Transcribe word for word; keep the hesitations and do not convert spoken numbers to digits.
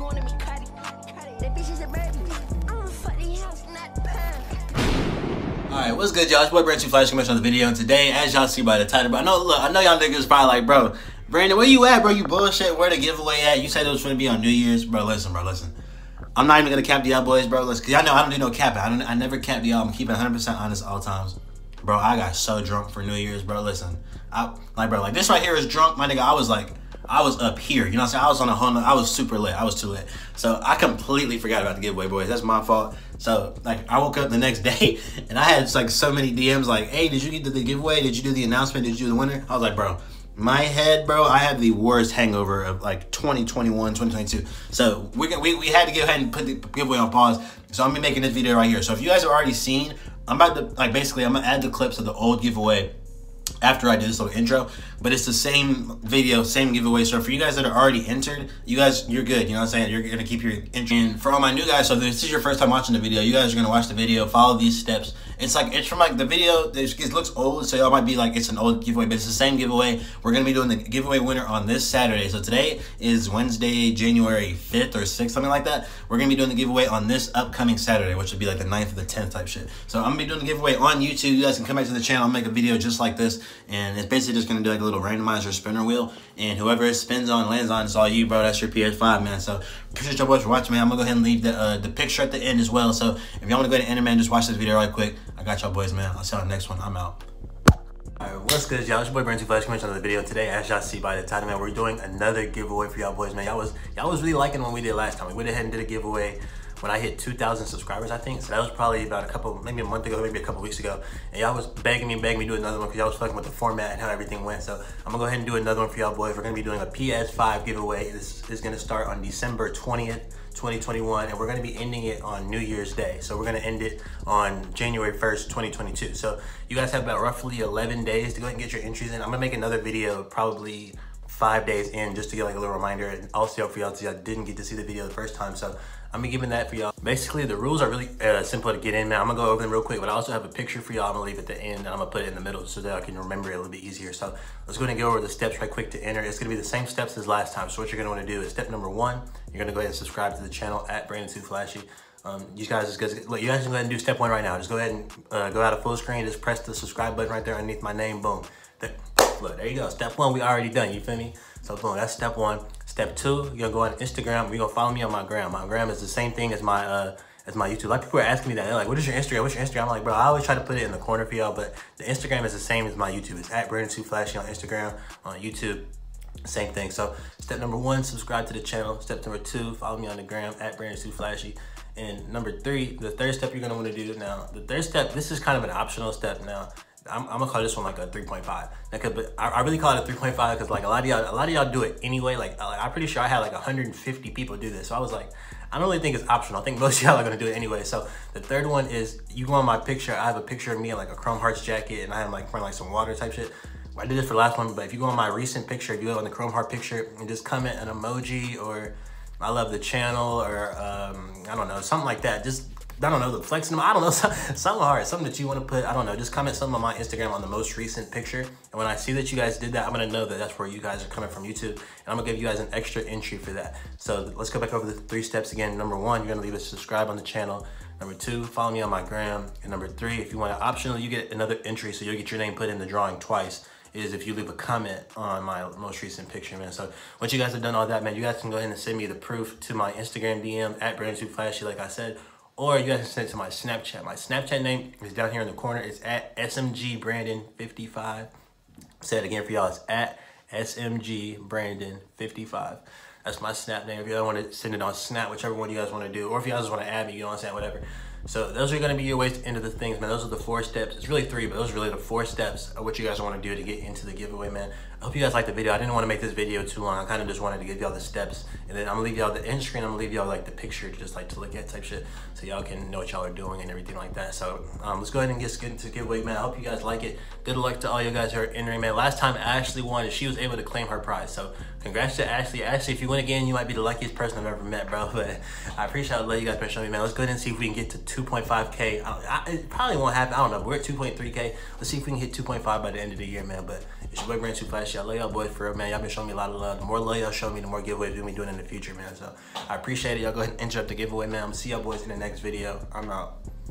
wanted me cut it. That bitch is a baby. I'm a funny house, not perfect. Alright, what's good, y'all? It's your boy Brandon Too Flashy coming on the video, and today, as y'all see by the title, but I know, look, I know y'all niggas probably like, bro, Brandon, where you at, bro? You bullshit. Where the giveaway at? You said it was gonna be on New Year's, bro. Listen, bro, listen. I'm not even gonna cap the y'all boys, bro. Listen, cause y'all know I don't do no capping. I don't. I never cap the y'all. I'm keeping one hundred percent honest all times, bro. I got so drunk for New Year's, bro. Listen, I like, bro, like this right here is drunk, my nigga. I was like, I was up here. You know what I'm saying? I was on a whole. I was super lit. I was too lit. So I completely forgot about the giveaway, boys. That's my fault. So like, I woke up the next day and I had like so many D Ms like, hey, did you get the giveaway? Did you do the announcement? Did you do the winner? I was like, bro. My head, bro, I had the worst hangover of like twenty twenty-one, twenty twenty-two. So we, we, we had to go ahead and put the giveaway on pause. So I'm gonna be making this video right here. So if you guys have already seen, I'm about to, like basically I'm gonna add the clips of the old giveaway after I do this little intro, but it's the same video, same giveaway. So for you guys that are already entered, you guys, you're good. You know what I'm saying? You're gonna keep your entry. And for all my new guys, so if this is your first time watching the video, you guys are gonna watch the video, follow these steps. It's like, it's from like the video, it looks old, so y'all might be like, it's an old giveaway, but it's the same giveaway. We're gonna be doing the giveaway winner on this Saturday. So today is Wednesday, January fifth or sixth, something like that. We're gonna be doing the giveaway on this upcoming Saturday, which would be like the ninth or the tenth type shit. So I'm gonna be doing the giveaway on YouTube. You guys can come back to the channel and make a video just like this. And it's basically just gonna do like a little randomizer spinner wheel. And whoever it spins on, lands on, it's all you, bro. That's your P S five, man. So appreciate y'all boys for watching, man. I'm gonna go ahead and leave the uh, the picture at the end as well. So if y'all wanna go ahead and enter, man, just watch this video right quick. I got y'all boys, man. I'll see y'all in the next one. I'm out. Alright, what's good, y'all? It's your boy Brandon Too Flashy coming on another video today. As y'all see by the title, man, we're doing another giveaway for y'all boys, man. Y'all was y'all was really liking what we did last time. We went ahead and did a giveaway when I hit two thousand subscribers, I think. So that was probably about a couple, maybe a month ago, maybe a couple weeks ago. And y'all was begging me, begging me to do another one because y'all was fucking with the format and how everything went. So I'm gonna go ahead and do another one for y'all boys. We're gonna be doing a P S five giveaway. This is gonna start on December twentieth, twenty twenty-one, and we're gonna be ending it on New Year's Day. So we're gonna end it on January first, twenty twenty-two. So you guys have about roughly eleven days to go ahead and get your entries in. I'm gonna make another video probably five days in just to get like a little reminder, and also for y'all that didn't get to see the video the first time. So I'm gonna be giving that for y'all. Basically, the rules are really uh, simple to get in, man. I'm gonna go over them real quick, but I also have a picture for y'all I'm gonna leave at the end, and I'm gonna put it in the middle so that I can remember it a little bit easier. So let's go ahead and go over the steps right quick to enter. It's gonna be the same steps as last time. So what you're gonna wanna do is step number one, you're gonna go ahead and subscribe to the channel at Brandon Too Flashy. Um, you guys just guys, look, you guys can go ahead and do step one right now. Just go ahead and uh, go out of full screen, just press the subscribe button right there underneath my name, boom. There, look, there you go. Step one, we already done, you feel me? So boom, that's step one. Step two, you're gonna go on Instagram, you're gonna follow me on my gram. My gram is the same thing as my uh as my YouTube. Like people are asking me that, they're like, what is your Instagram? What's your Instagram? I'm like, bro, I always try to put it in the corner for y'all, but the Instagram is the same as my YouTube. It's at Brandon Too Flashy on Instagram, on YouTube. Same thing. So step number one, subscribe to the channel. Step number two, follow me on the gram at Brandon Too Flashy. And number three, the third step you're gonna want to do now. The third step, this is kind of an optional step now. I'm, I'm gonna call this one like a three point five. Like, but I, I really call it a three point five because like a lot of y'all, a lot of y'all do it anyway. Like, like I'm pretty sure I had like one hundred fifty people do this. So I was like, I don't really think it's optional. I think most of y'all are gonna do it anyway. So the third one is you go on my picture. I have a picture of me in like a Chrome Hearts jacket, and I am like wearing like some water type shit. I did this for the last one, but if you go on my recent picture, if you go on the Chrome Heart picture and just comment an emoji or I love the channel or um, I don't know, something like that. Just I don't know, the flexing them. I don't know, something hard, something that you want to put. I don't know, just comment something on my Instagram on the most recent picture. And when I see that you guys did that, I'm gonna know that that's where you guys are coming from YouTube, and I'm gonna give you guys an extra entry for that. So let's go back over the three steps again. Number one, you're gonna leave a subscribe on the channel. Number two, follow me on my gram. And number three, if you want to optional, you get another entry, so you'll get your name put in the drawing twice. Is if you leave a comment on my most recent picture, man. So once you guys have done all that, man, you guys can go ahead and send me the proof to my Instagram D M at Brandon Too Flashy, like I said, or you guys can send it to my Snapchat. My Snapchat name is down here in the corner. It's at S M G Brandon fifty-five. Say it again for y'all. It's at S M G Brandon fifty-five. That's my Snap name. If you guys want to send it on Snap, whichever one you guys want to do, or if you guys just want to add me, you know what I'm saying, whatever. So those are going to be your ways to enter the things, man. Those are the four steps. It's really three, but those are really the four steps of what you guys want to do to get into the giveaway, man. I hope you guys liked the video. I didn't want to make this video too long. I kind of just wanted to give y'all the steps, and then I'm gonna leave y'all the end screen. I'm gonna leave y'all like the picture, just like to look at type shit, so y'all can know what y'all are doing and everything like that. So um, let's go ahead and get into the giveaway, man. I hope you guys like it. Good luck to all you guys who are entering, man. Last time Ashley won, and she was able to claim her prize. So congrats to Ashley. Ashley, if you win again, you might be the luckiest person I've ever met, bro. But I appreciate it. Love you guys for showing me, man. Let's go ahead and see if we can get to two point five K. I, I, it probably won't happen. I don't know. We're at two point three K. Let's see if we can hit two point five by the end of the year, man. But It's your boy Brand Too Flashy. I love y'all boys for real, man. Y'all been showing me a lot of love. The more love y'all show me, the more giveaways we'll be doing in the future, man. So I appreciate it. Y'all go ahead and enter up the giveaway, man. I'm gonna see y'all boys in the next video. I'm out.